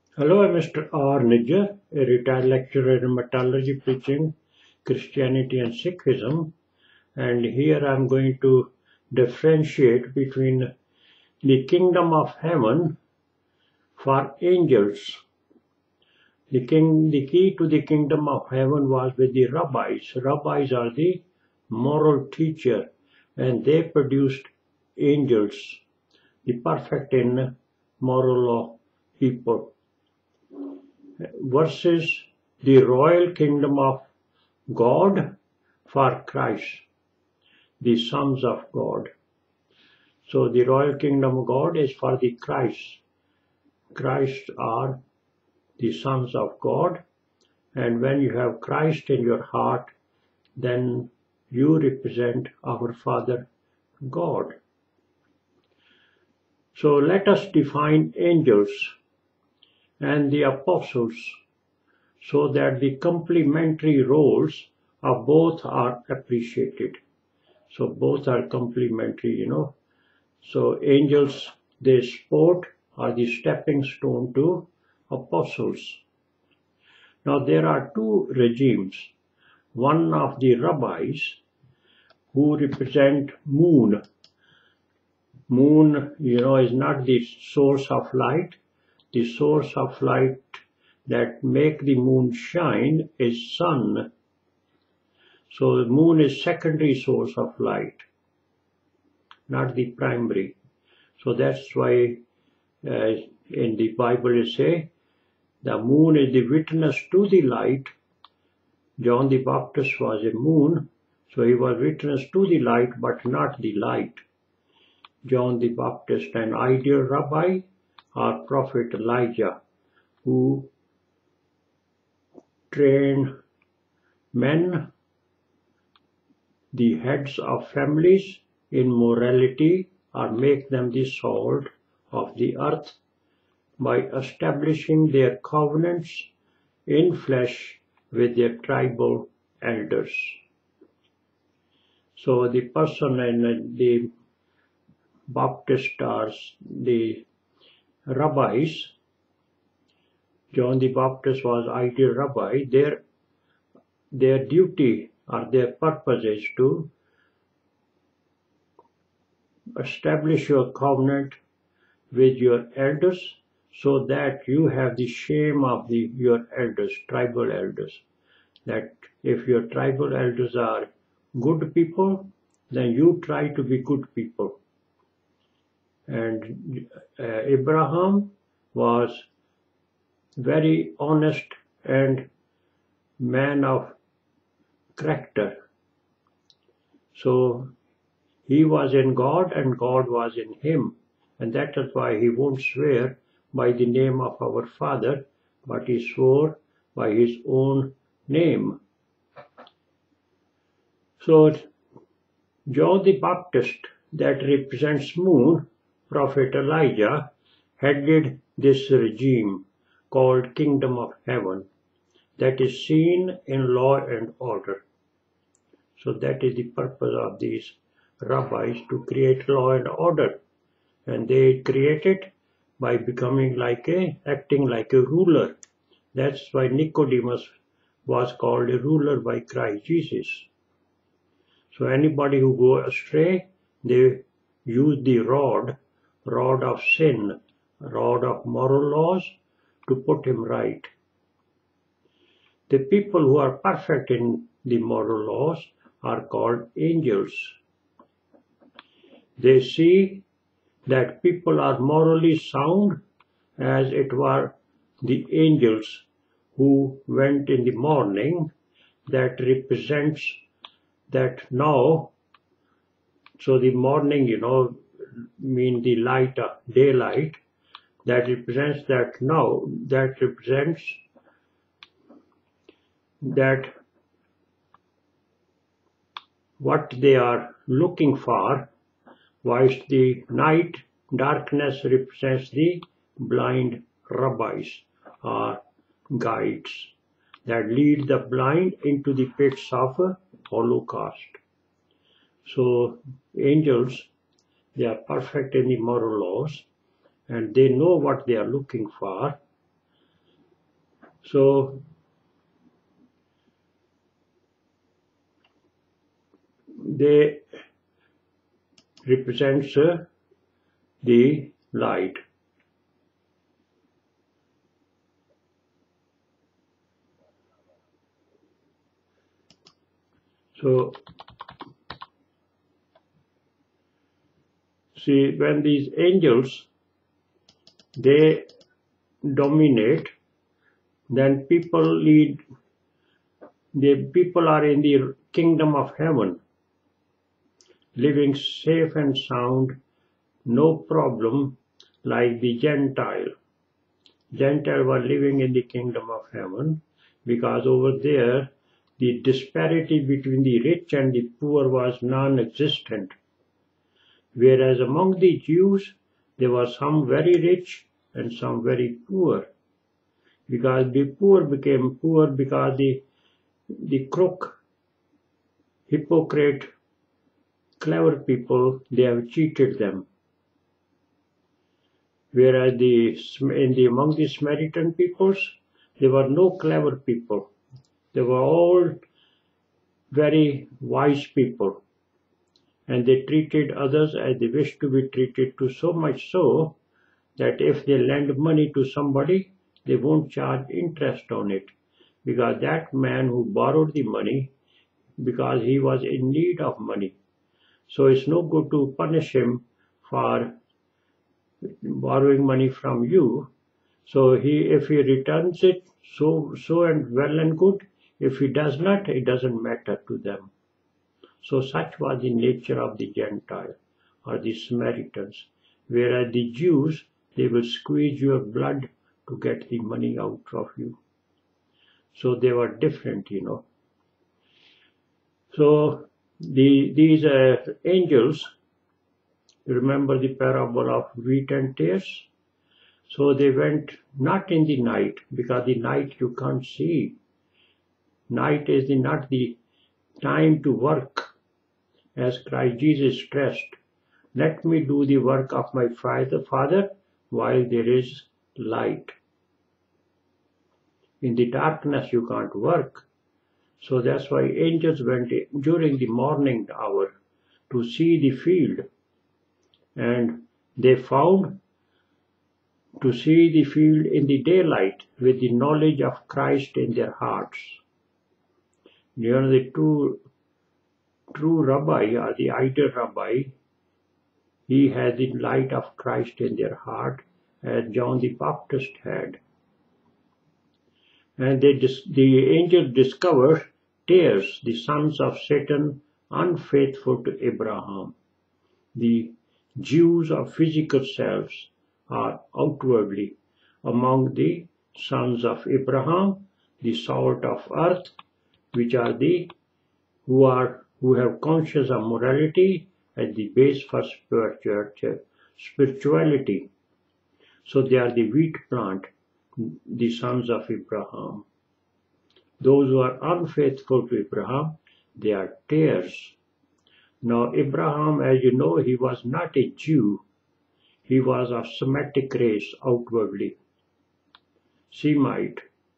Hello, I'm Mr. R. Nijjar, a retired lecturer in metallurgy preaching Christianity and Sikhism, and here I'm going to differentiate between the kingdom of heaven for angels. The key to the kingdom of heaven was with the rabbis. Rabbis are the moral teacher, and they produced angels, the perfect in moral law people, versus the royal kingdom of God for Christ, the sons of God. So the royal kingdom of God is for the Christ. Christ are the sons of God, and when you have Christ in your heart, then you represent our Father God. So let us define angels and the apostles so that the complementary roles of both are appreciated. So both are complementary, So angels, they support are the stepping stone to apostles. Now there are two regimes. One of the rabbis who represent moon. Moon, is not the source of light. The source of light that make the moon shine is sun. So the moon is secondary source of light, not the primary. So that's why in the Bible it says the moon is the witness to the light. John the Baptist was a moon, so he was witness to the light but not the light. John the Baptist and Ideal Rabbi are Prophet Elijah, who train men, the heads of families, in morality, or make them the salt of the earth by establishing their covenants in flesh with their tribal elders. So the person in the Baptist or the rabbis, John the Baptist was Ideal Rabbi, their duty or their purpose is to establish your covenant with your elders so that you have the shame of your elders, tribal elders. That if your tribal elders are good people, then you try to be good people. And Abraham was very honest and man of character. So he was in God and God was in him. And that is why he won't swear by the name of our Father, but he swore by his own name. So John the Baptist, that represents moon, Prophet Elijah, headed this regime called Kingdom of Heaven that is seen in law and order. So that is the purpose of these rabbis, to create law and order. And they create it by becoming acting like a ruler. That's why Nicodemus was called a ruler by Christ Jesus. So anybody who go astray, they use the rod of sin, rod of moral laws to put him right. The people who are perfect in the moral laws are called angels. They see that people are morally sound as it were the angels who went in the morning, that represents that now. So the morning, mean the light, daylight, that represents that now, that represents that what they are looking for, whilst the night darkness represents the blind rabbis or guides that lead the blind into the pits of Holocaust. So angels, they are perfect in the moral laws and they know what they are looking for. So they represents the light. So see, when these angels, they dominate, then people are in the kingdom of heaven, living safe and sound, no problem, like the Gentile. Gentiles were living in the kingdom of heaven, because over there the disparity between the rich and the poor was non-existent. Whereas among the Jews, there were some very rich and some very poor. Because the poor became poor because the crook, hypocrite, clever people, they have cheated them. Whereas among the Samaritan peoples, there were no clever people. They were all very wise people. And they treated others as they wished to be treated, to so much so that if they lend money to somebody, they won't charge interest on it, because that man who borrowed the money, because he was in need of money. So it's no good to punish him for borrowing money from you. So if he returns it, so and well and good. If he does not, it doesn't matter to them. So such was the nature of the Gentile or the Samaritans. Whereas the Jews, they will squeeze your blood to get the money out of you. So they were different, you know. So these angels, remember the parable of wheat and tares? So they went not in the night, because the night you can't see. Night is not the time to work, as Christ Jesus stressed. Let me do the work of my Father while there is light. In the darkness you can't work. So that's why angels went during the morning hour to see the field. And they found to see the field in the daylight with the knowledge of Christ in their hearts. You know, the true rabbi or the ideal rabbi, he had the light of Christ in their heart, as John the Baptist had. And the angels discovered tares, the sons of Satan, unfaithful to Abraham. The Jews of physical selves are outwardly among the sons of Abraham, the salt of earth, which are who have conscience of morality as the base for spirituality. So they are the wheat plant, the sons of Abraham. Those who are unfaithful to Abraham, they are tares. Now Abraham, as you know, he was not a Jew. He was of Semitic race outwardly, Semite.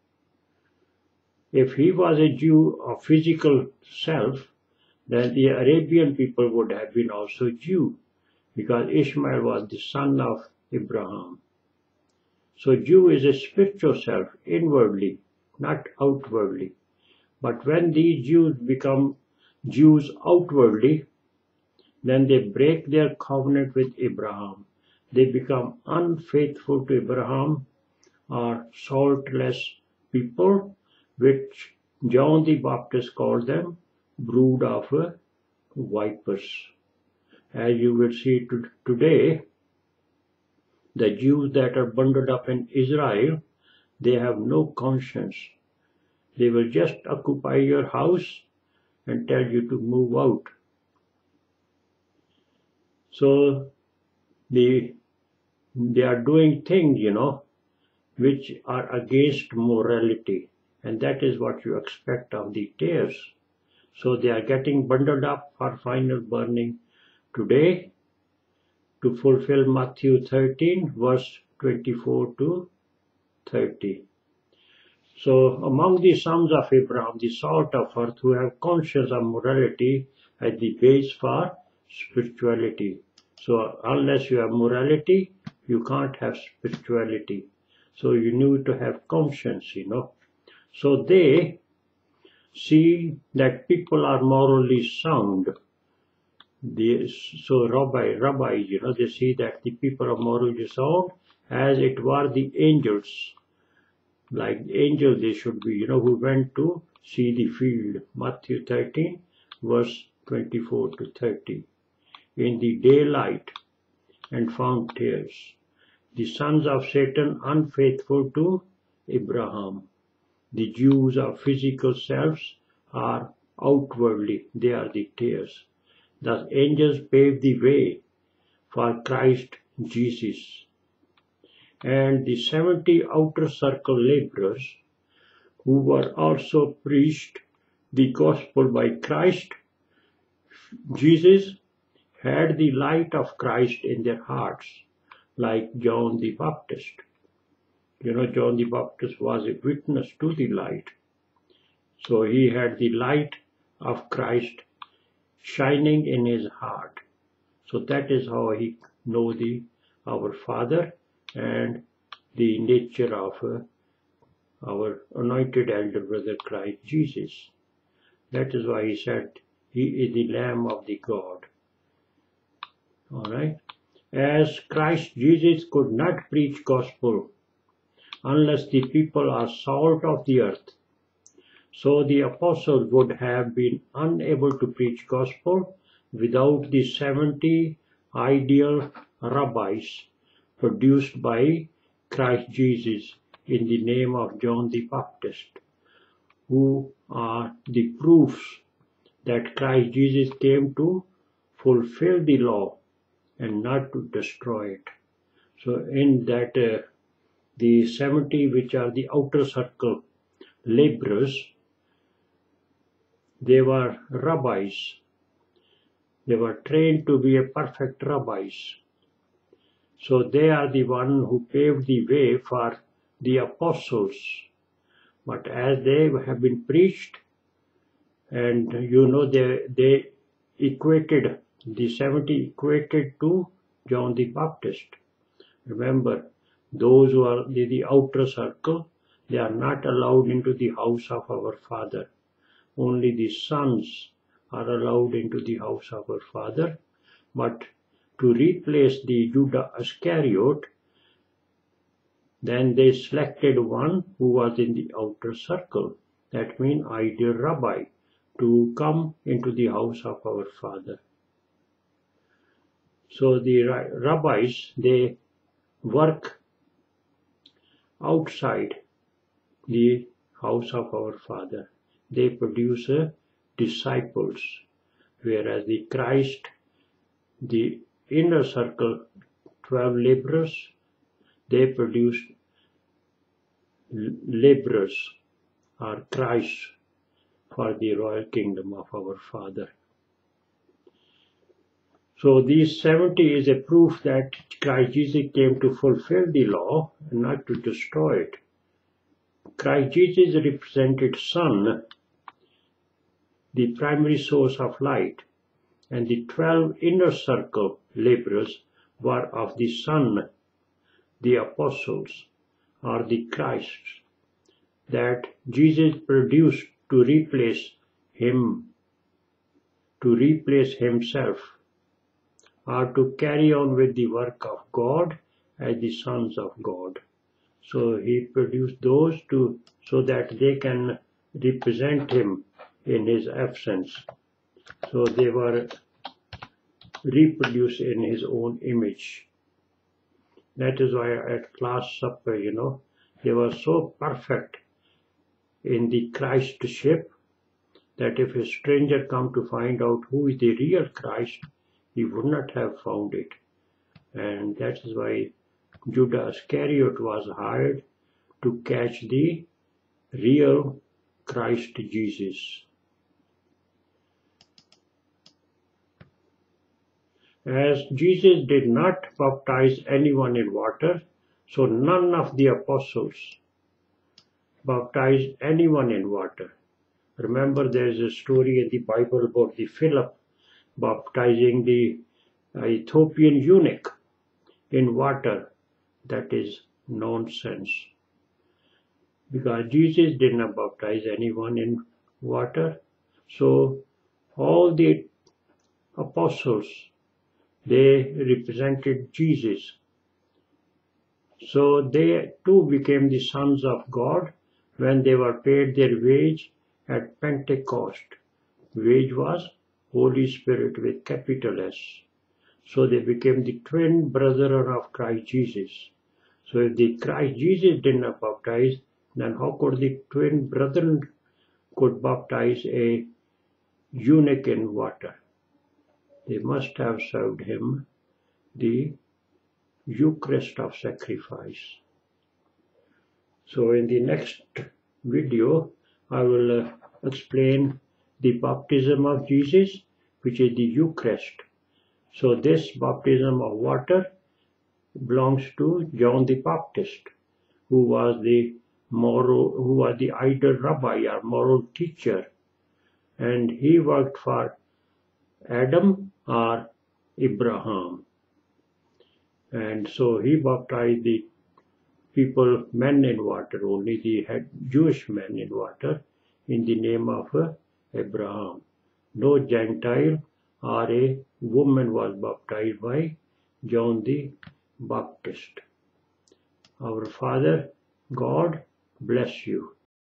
If he was a Jew of physical self, then the Arabian people would have been also Jew, because Ishmael was the son of Abraham. So Jew is a spiritual self, inwardly, not outwardly. But when these Jews become Jews outwardly, then they break their covenant with Abraham. They become unfaithful to Abraham, or saltless people, which John the Baptist called them brood of vipers. As you will see today, the Jews that are bundled up in Israel, they have no conscience. They will just occupy your house and tell you to move out. So they are doing things, you know, which are against morality. And that is what you expect of the tares. So they are getting bundled up for final burning today to fulfill Matthew 13, verse 24 to 30. So among the sons of Abraham, the salt of earth, who have conscience of morality as the base for spirituality. So unless you have morality, you can't have spirituality. So you need to have conscience, So they see that people are morally sound. So rabbis, they see that the people are morally sound as it were the angels. Like the angels they should be, who went to see the field. Matthew 13, verse 24 to 30. In the daylight and found tares. The sons of Satan unfaithful to Abraham. The Jews of physical selves are outwardly, they are the tares. Thus angels pave the way for Christ Jesus. And the 70 outer circle laborers who were also preached the gospel by Christ Jesus had the light of Christ in their hearts, like John the Baptist. John the Baptist was a witness to the light. So he had the light of Christ shining in his heart. So that is how he know our Father and the nature of our anointed elder brother Christ Jesus. That is why he said he is the Lamb of the God. Alright. As Christ Jesus could not preach gospel unless the people are salt of the earth, so the apostles would have been unable to preach gospel without the 70 ideal rabbis produced by Christ Jesus in the name of John the Baptist, who are the proofs that Christ Jesus came to fulfill the law and not to destroy it. So in that the 70, which are the outer circle laborers, they were rabbis. They were trained to be a perfect rabbis. So they are the one who paved the way for the apostles. But as they have been preached, and they equated, the 70 equated to John the Baptist. Remember, those who are the outer circle, they are not allowed into the house of our Father. Only the sons are allowed into the house of our Father. But to replace the Judah Iscariot, then they selected one who was in the outer circle. That means Ideal Rabbi, to come into the house of our Father. So the rabbis, they work outside the house of our Father. They produce disciples, whereas the Christ, the inner circle, 12 laborers, they produce laborers or Christ for the royal kingdom of our Father. So these 70 is a proof that Christ Jesus came to fulfill the law and not to destroy it. Christ Jesus represented sun, the primary source of light, and the 12 inner circle laborers were of the sun, the apostles, or the Christ, that Jesus produced to replace him, to replace himself, or to carry on with the work of God as the sons of God. So he produced those so that they can represent him in his absence. So they were reproduced in his own image. That is why at Last Supper, they were so perfect in the Christship that if a stranger come to find out who is the real Christ, he would not have found it. And that is why Judah Iscariot was hired to catch the real Christ Jesus. As Jesus did not baptize anyone in water, so none of the apostles baptize anyone in water. Remember, there is a story in the Bible about the Philip baptizing the Ethiopian eunuch in water. That is nonsense. Because Jesus did not baptize anyone in water. So all the apostles, they represented Jesus. So they too became the sons of God when they were paid their wage at Pentecost. Wage was Holy Spirit with capital S. So they became the twin brethren of Christ Jesus. So if the Christ Jesus did not baptize, then how could the twin brethren could baptize a eunuch in water? They must have served him the Eucharist of sacrifice. So in the next video, I will explain the baptism of Jesus, which is the Eucharist. So this baptism of water belongs to John the Baptist, who was the Ideal Rabbi or moral teacher, and he worked for Adam or Abraham. And so he baptized the people, men in water, only the Jewish men in water, in the name of Abraham. No Gentile or a woman was baptized by John the Baptist. Our Father, God bless you.